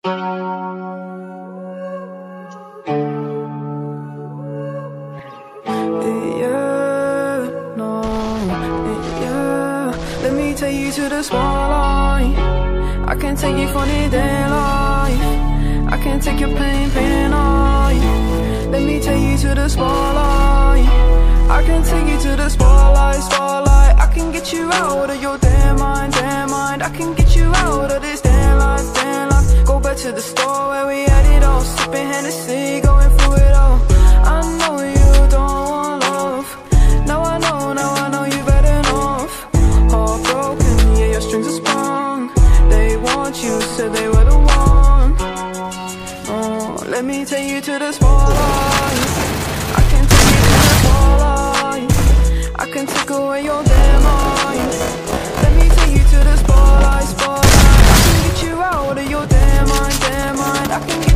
Let me take you to the spotlight. I can take you from the daylight. I can take your pain off. Let me take you to the spotlight. I can take you to the spotlight. I can get you out of your damn mind. I can get you out of this damn life. Go back to the store where we had it all, sipping Hennessy, going through it all. I know you don't want love. Now I know you've had enough. Heartbroken, yeah, your strings are sprung. They want you, said they were the one. Oh, let me take you to the spotlight. I can take you to the spotlight. I can take away your damn mind. Let me take you to the spotlight. I can get you out of your damn mind. I can